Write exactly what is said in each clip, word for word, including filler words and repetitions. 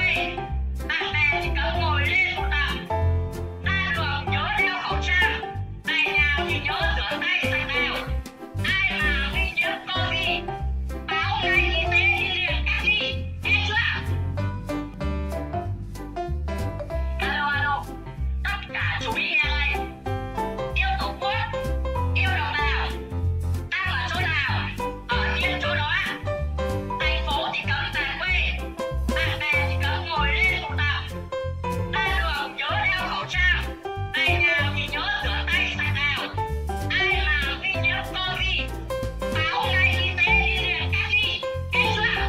quê. Bạn bè chỉ cần ngồi lên một tạm. Ra đường nhớ đeo khẩu trang. Về nhà thì nhớ rửa tay sạch đều. Ai mà nghi nhiễm Covid báo ngay y tế đi liền cả đi. Nghe chưa? Alo alo, tất cả chú ý nghe đây. Yêu Tổ quốc, yêu đồng bào. Đang ở chỗ nào, ở yên chỗ đó. Thành phố thì cấm về quê. Bạn bè thì cấm ngồi lên một tạm. Ra đường nhớ đeo khẩu trang. Về nhà thì nhớ rửa tay sạch đều. Ai mà nghi nhiễm Covid báo ngay y tế đi liền cả đi. Nghe chưa?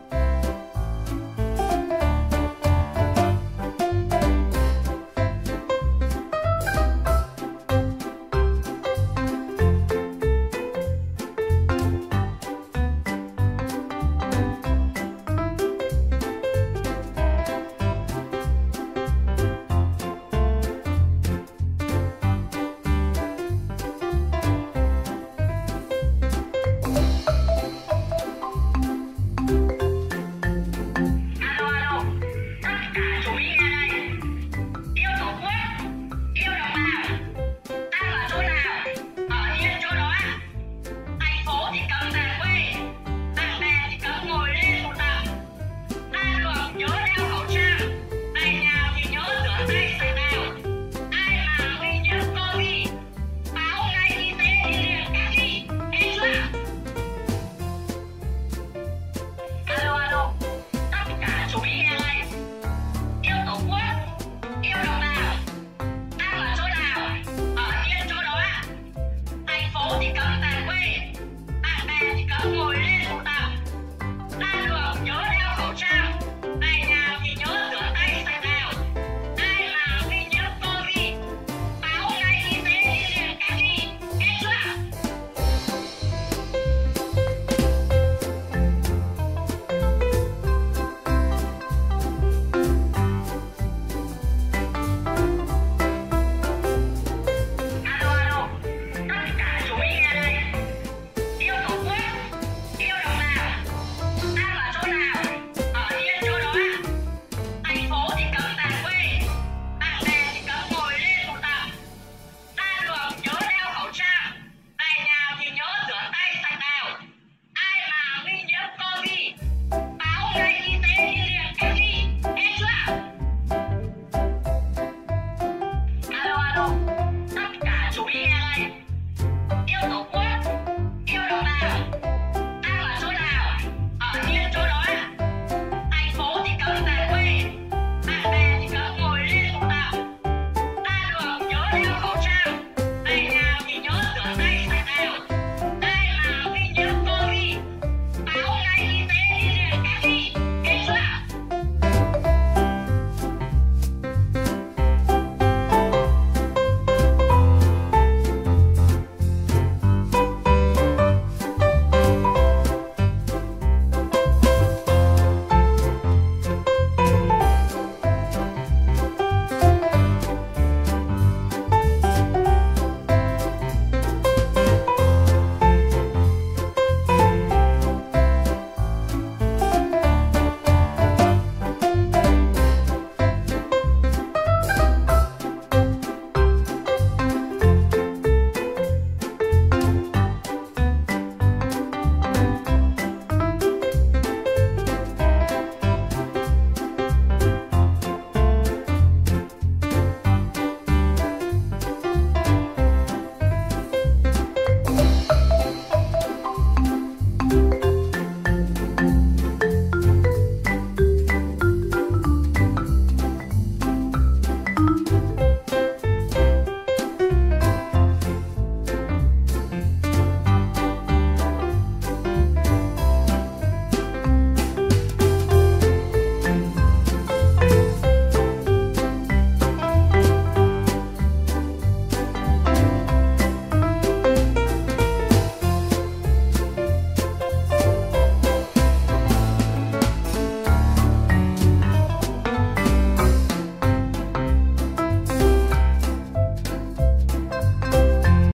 Alo alo, tất cả chú ý nghe đây. Yêu Tổ quốc, yêu đồng bào. Đang ở chỗ nào, ở yên chỗ đó. Thành phố thì cấm về quê. Bạn bè thì cấm ngồi lên một tạm. Ra đường nhớ đeo khẩu trang. Về nhà thì nhớ rửa tay sạch đều. Ai mà nghi nhiễm Covid báo ngay y tế đi liền cả đi. Nghe chưa? Alo alo, tất cả chú ý nghe đây. Yêu Tổ quốc, yêu đồng bào. Đang ở chỗ nào, ở yên chỗ đó. Thành phố thì cấm về quê. Bạn bè thì cấm ngồi lên một tạm. Ra đường nhớ đeo khẩu trang. Về nhà thì nhớ rửa tay sạch đều. Ai mà nghi nhiễm Covid báo ngay y tế đi liền cả đi. Nghe chưa? Alo alo, tất cả chú ý nghe đây. Yêu Tổ quốc, yêu đồng bào. Đang ở chỗ nào, ở yên chỗ đó. Thành phố thì cấm về quê. Bạn bè thì cấm ngồi lên một tạm. Ra đường nhớ đeo khẩu trang. Về nhà thì nhớ rửa tay sạch đều. Ai mà nghi nhiễm Covid báo ngay y tế đi liền